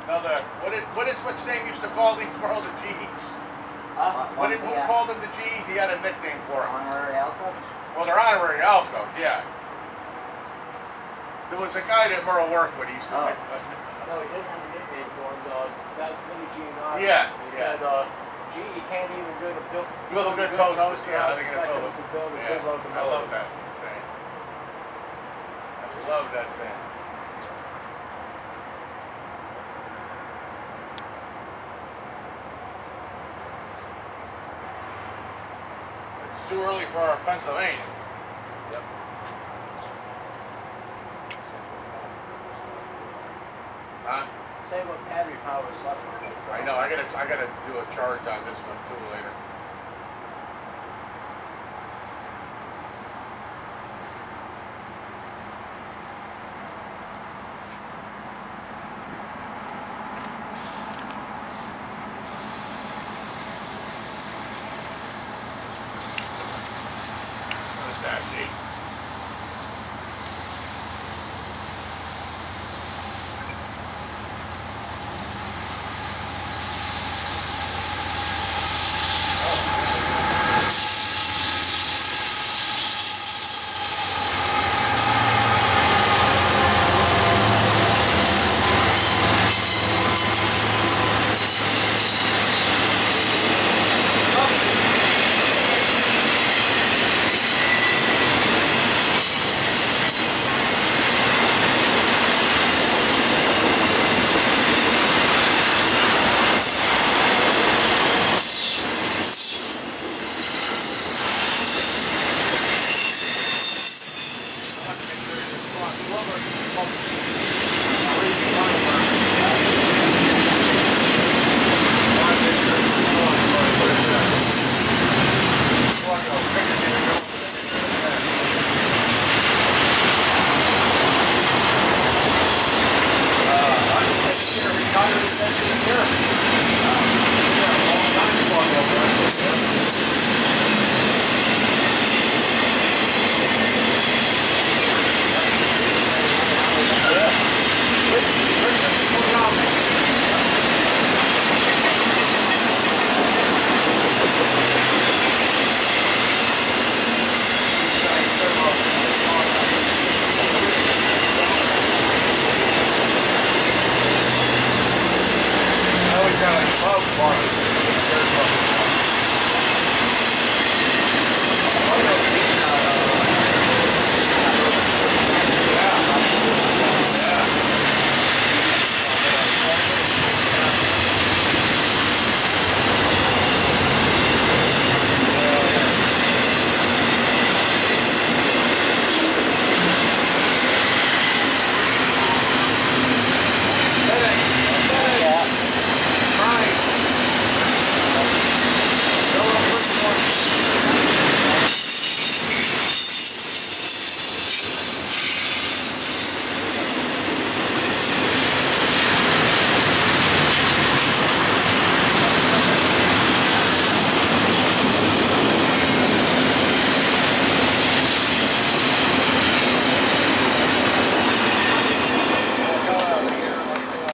Another, what's name used to call these world of G's? Who called them the G's? He had a nickname for them. Honorary alcoves? Well, they're honorary alcoves, yeah. There was a guy that Merle worked with. He used to. No, he didn't have a nickname for him. That's Billy G and I. Yeah. He said, "Gee, you can't even build a good toast. Yeah, they're gonna build a good locomotive." I love that saying. I love that saying. It's too early for our Pennsylvania. Yep. Huh? Same with battery power stuff. I know. I gotta do a charge on this one too later. What's that, see? Got a club bar.